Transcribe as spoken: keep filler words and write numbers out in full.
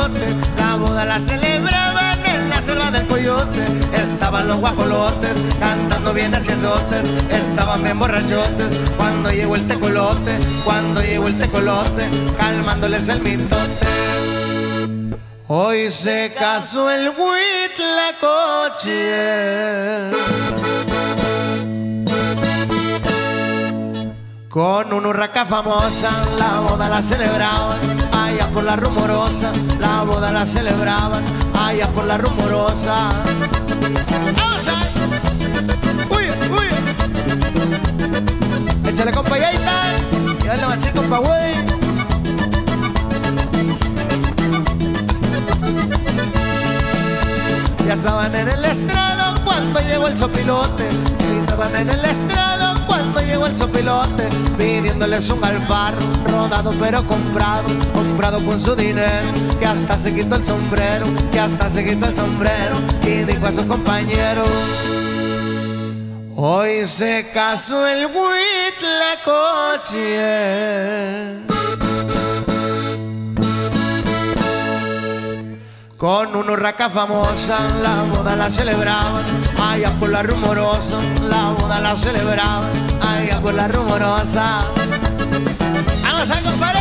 Coyote. La boda la celebraban en la selva del Coyote. Estaban los guajolotes cantando bien hacia azotes. Estaban bien borrachotes cuando llegó el tecolote. Cuando llegó el tecolote, calmándoles el mitote. Hoy se casó el Huitlacoche con una urraca famosa. La boda la celebraban allá por la Rumorosa. La boda la celebraban allá por la Rumorosa. ¡Vamos ahí! ¡Uy, uy! Échale, compa, y ahí está. Y dale machín, compa, güey. Ya estaban en el estrado cuando llegó el sopilote. Estaban en el estrado cuando llegó el sopilote, pidiéndoles un alfaro rodado pero comprado, comprado con su dinero, que hasta se quitó el sombrero, que hasta se quitó el sombrero y dijo a sus compañeros: hoy se casó el Huitlacoche con una urraca famosa. La boda la celebraban allá por la Rumorosa. La boda la celebraban allá por la Rumorosa. Vamos a compadre.